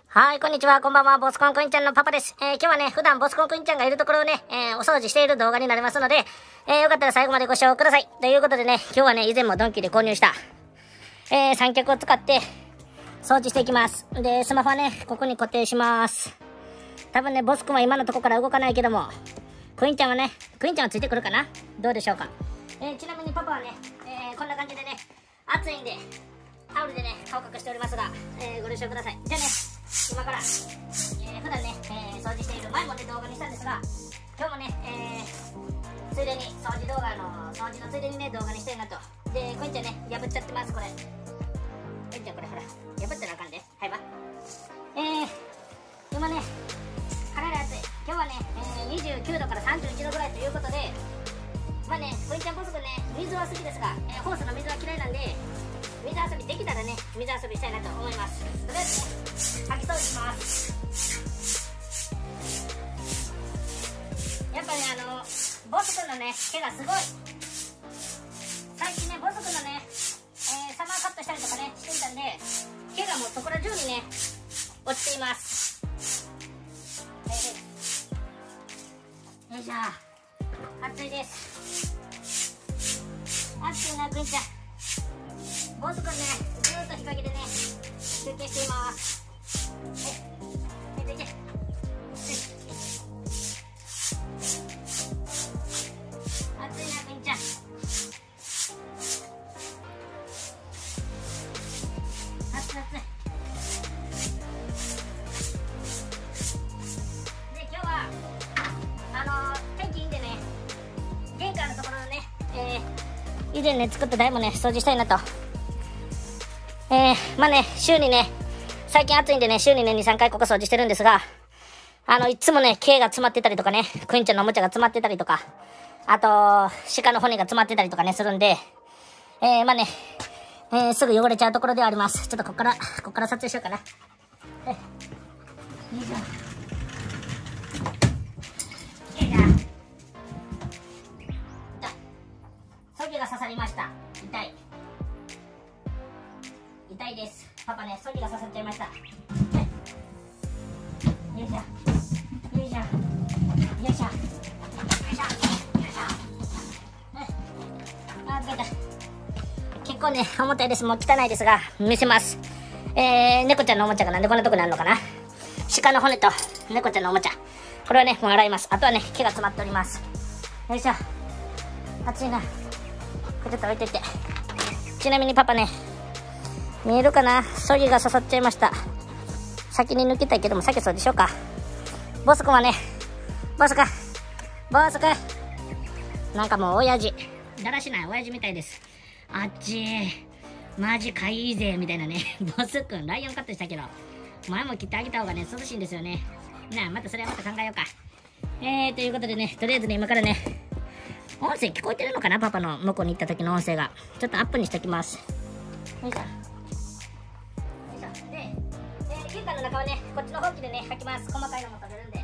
はい、こんにちは、こんばんは、ボスコンクインちゃんのパパです。今日はね、普段ボスコンクインちゃんがいるところをね、お掃除している動画になりますので、よかったら最後までご視聴ください。ということでね、今日はね、以前もドンキで購入した、三脚を使って、掃除していきます。で、スマホはね、ここに固定します。多分ね、ボス君は今のとこから動かないけども、クインちゃんはね、クインちゃんはついてくるかな？どうでしょうか。ちなみにパパはね、こんな感じでね、暑いんで、タオルでね、顔隠しておりますが、ご了承ください。じゃあね、今から、普段ね、掃除している前もね、動画にしたんですが、今日もね、ついでに掃除のついでにね、動画にしたいなと。で、クインちゃんね、破っちゃってます、これ。クインちゃんこれほら、破ったらあかんで。はいば。今ね、かなり暑い。今日はね、29度から31度ぐらいということで、まあね、クインちゃんボス君ね、水は好きですが、ホースの水は嫌いなんで、水遊びできたらね、水遊びしたいなと思います。とりあえずね、掃き掃除します。やっぱね、ボス君のね、毛がすごい。最近ね、ボス君のね、サマーカットしたりとかね、していたんで、毛がもうそこら中にね、落ちています。よいしょ。暑いです。暑いな、クインちゃん。ボス君ね、ずーっと日陰でね、休憩しています。いけ。暑いな、クインちゃん。暑い。で、今日は、天気いいんでね、玄関のところのね、以前ね、作った台もね、掃除したいなと。まあね、週にね、最近暑いんでね、週にね、2、3回ここ掃除してるんですが、いつもね、毛が詰まってたりとかね、クインちゃんのおもちゃが詰まってたりとか、あと、鹿の骨が詰まってたりとかね、するんで、まあね、すぐ汚れちゃうところではあります。ちょっとこっから撮影しようかな。よいしょ。ソギが刺さりました。痛いです。パパね、ソギが刺さっちゃいました。よいしょ。あ、疲れた。結構ね、重たいです。もう汚いですが、見せます。猫ちゃんのおもちゃがなんでこんなとこにあるのかな。鹿の骨と猫ちゃんのおもちゃ。これはね、もう洗います。あとはね、毛が詰まっております。よいしょ。暑いな。これちょっと置いといて。ちなみにパパね、見えるかな？ソギが刺さっちゃいました。先に抜けたいけども、先そうでしょうか。ボス君はね、ボス君なんかもう親父、だらしない親父みたいです。あっちマジかいいぜみたいなね。ボス君ライオンカットしたけど、前も切ってあげた方がね、涼しいんですよね。なあ、またそれはまた考えようか。ということでね、とりあえずね、今からね、音声聞こえてるのかな？パパの向こうに行った時の音声が。ちょっとアップにしておきます。よいしょ。で、玄関の中はね、こっちのほうきでね、履きます。細かいのも取れるんで。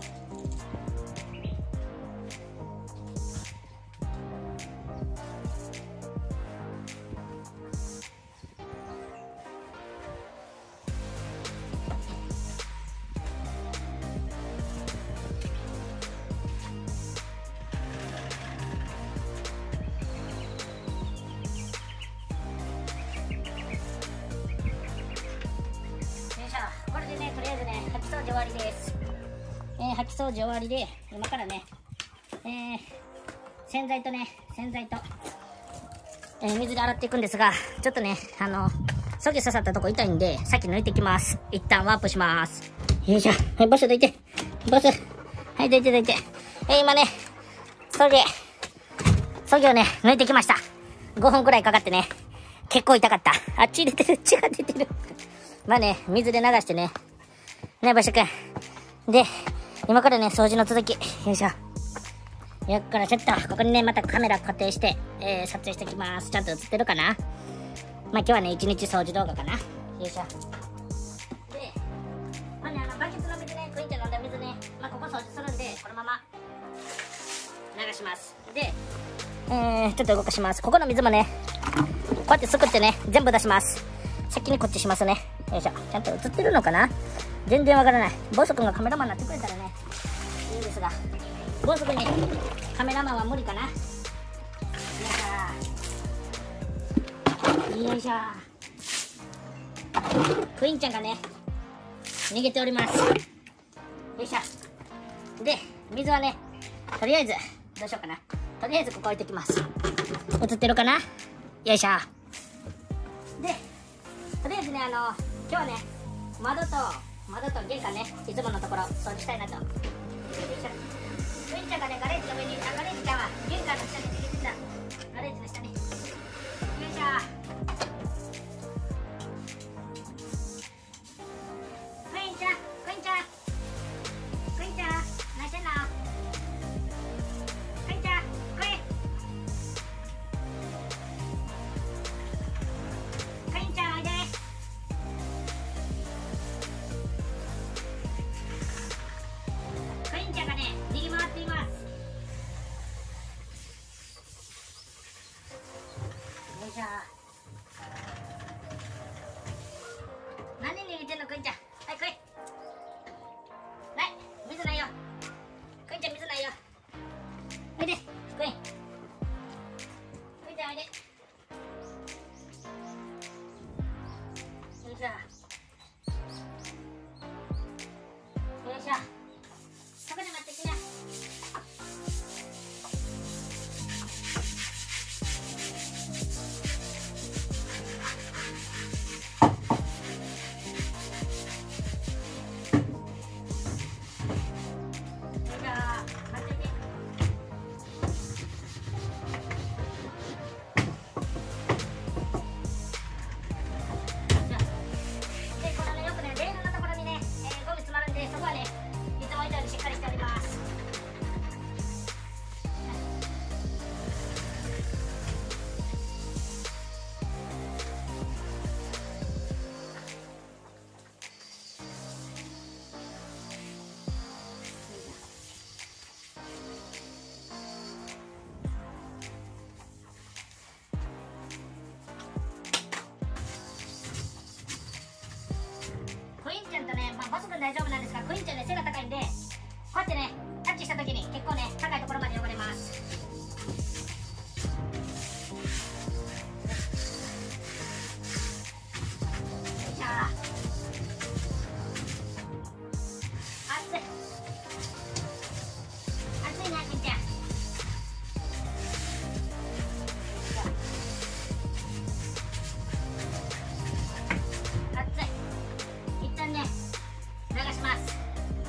これでね、とりあえずね、掃き掃除終わりです。掃き掃除終わりで、今からね、洗剤と、水で洗っていくんですが、ちょっとね、ソギ刺さったとこ痛いんで、さっき抜いていきます。一旦ワープします。よいしょ。はい、ボスどいて。ボス。はい、どいて。今ね、ソギをね、抜いてきました。5分くらいかかってね、結構痛かった。あっち入れてる。血が出てる。まあね、水で流してね。ね、ボス君。で、今からね、掃除の続き。よいしょ。よっからちょっと、ここにね、またカメラ固定して、撮影していきます。ちゃんと映ってるかな？まあ今日はね、1日掃除動画かな。よいしょ。で、まあね、バケツの水ね、クインちゃん飲んだ水ね、まあここ掃除するんで、このまま流します。で、ちょっと動かします。ここの水もね、こうやってすくってね、全部出します。先にこっちしますね。 よいしょ。ちゃんと映ってるのかな。全然わからない。ボス君がカメラマンになってくれたらねいいんですが、ボス君にカメラマンは無理かな。よいしょよいしょ。クイーンちゃんがね逃げております。よいしょ。で水はね、とりあえずどうしようかな。とりあえずここ置いてきます。映ってるかな。よいしょ。でとりあえずね、今日はね窓と玄関ね、いつものところ掃除したいなと。よいしょ。クイーンちゃんがねガレージの上に、ガレージちゃんは玄関の下に逃げてた。ガレージの下に。よいしょ。何逃げてんの、クイーンちゃん。はい、来い。ない、水ないよ。クイーンちゃん、水ないよ。おいで、クイーン。クイーンちゃん、おいで。よいしょ。よいしょ。そこで待ってきな。ボス君大丈夫なんですが、クイーンちゃんね背が高いんで、こうやってねタッチした時に結構ね高いところまで汚れます。よいしょ。熱い熱いな、クイーンちゃん。熱い。一旦ね流します。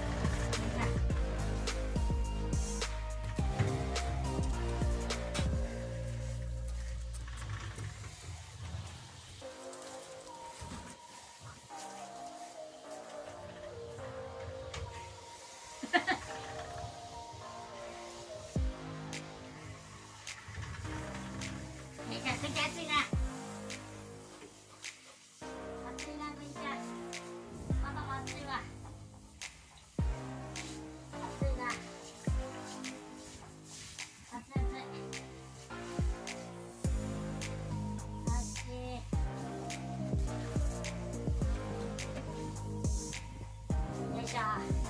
めちゃくちゃ熱いな。熱いな、クイーンちゃん。ママも熱いわ。熱いな。熱い熱い。熱い。よいしょ。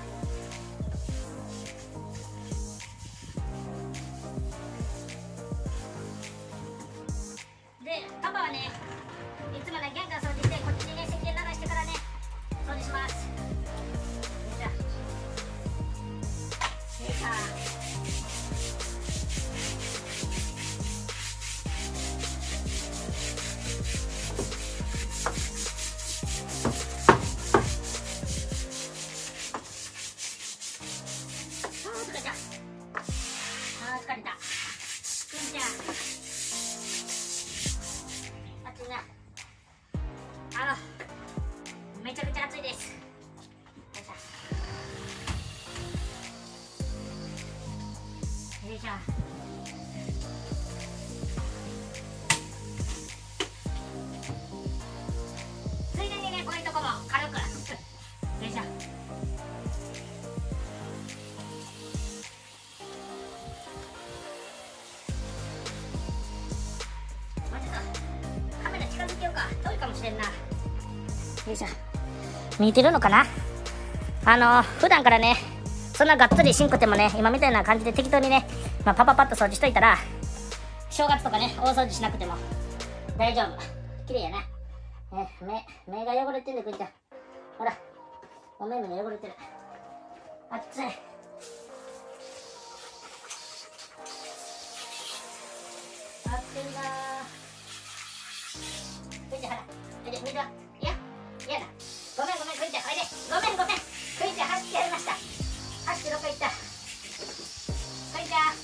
で、パパはね、いつもね玄関掃除してこっちにね石鹸流してからね掃除します。よいしょ。よいしょ。疲れた。疲れた。クイーンちゃん。暑いな。めちゃくちゃ暑いです。よいしょ。よいしょ。ついでにね、こういうとこも軽く。よいしょ。もうちょっとカメラ近づけようか。遠いかもしれんな。よよいしょ。見えてるのかな。普段からね、そんながっつりしんくてもね、今みたいな感じで適当にね、パパッと掃除しといたら、正月とかね、大掃除しなくても大丈夫。綺麗やな。目が汚れてんで、くんちゃん。ほら、お目が汚れてる。熱い。熱いなー。くんちゃん、ほら。水は、いやだ。ごめん、くんちゃん、おいで。ごめん。くんちゃん、走ってやりました。走ってどっか行った。くんちゃん。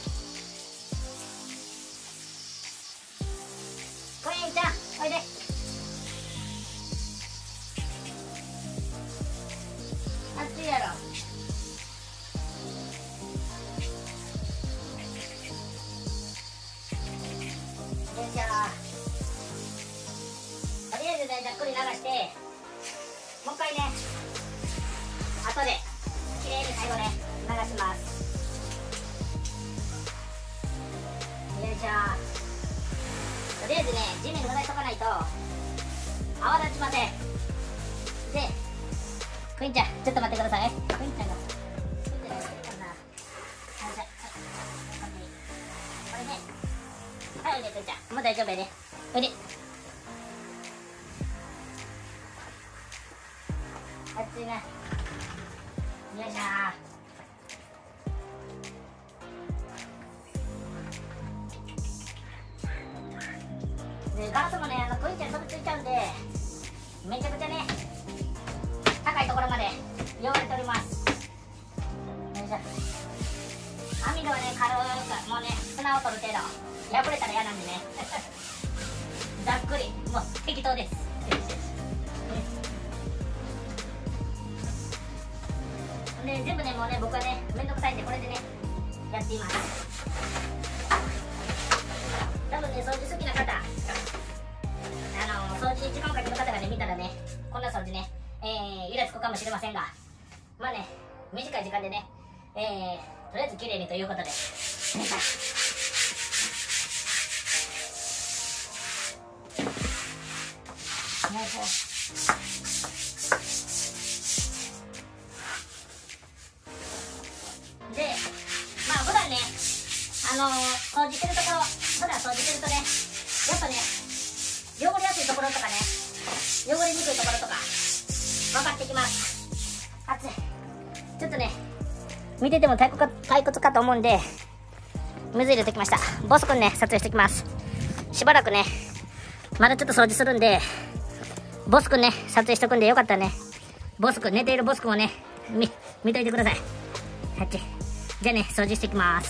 くんちゃん、おいで。暑いやろ。よいしょ。とりあえずね、ざっくり流して、もう一回ね、後できれいに最後ね、流します。よいしょ。とりあえずね、地面濡らしとかないと泡立ちません。で、クインちゃん、ちょっと待ってください。クインちゃんがしてるかな。これね。はい、おいで、クインちゃん。もう大丈夫やで。おいで。熱いな。よいしょー。で、ガラスもね、クインちゃんに飛びついちゃうんで、めちゃくちゃね、高いところまで汚れております。よいしょ。網戸はね、軽く、もうね、砂を取る程度、破れたら嫌なんでね。ざっくり、もう適当です。で、全部ね、もうね、僕はね、めんどくさいんで、これでね、やっています。多分ね、掃除好きな方、掃除に時間をかける方がね、見たらね、こんな掃除ね、イラつくかもしれませんが、まあね、短い時間でね、とりあえず綺麗にということで、で、まあ普段ね、掃除してるところ、普段掃除してるとね、やっぱね、汚れやすいところとかね、汚れにくいところとか、分かってきます。熱い。ちょっとね、見てても退屈かと思うんで、水入れてきました。ボスくんね、撮影してきます。しばらくね、まだちょっと掃除するんで、ボスくんね、撮影しとくんでよかったらね、ボスくん、寝ているボスくんをね、見といてください。はい、じゃあね、掃除してきます。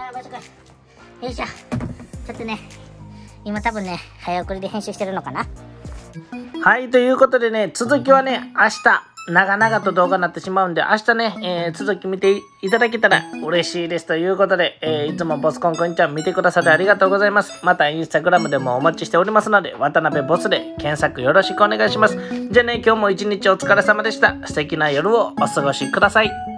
ボス君。よいしょ。ちょっとね、今多分ね、早送りで編集してるのかな。はい、ということでね、続きはね、明日、長々と動画になってしまうんで、明日ね、続き見ていただけたら嬉しいですということで、いつもボスコンくんちゃん見てくださってありがとうございます。またインスタグラムでもお待ちしておりますので、渡辺ボスで検索よろしくお願いします。じゃあね、今日も一日お疲れ様でした。素敵な夜をお過ごしください。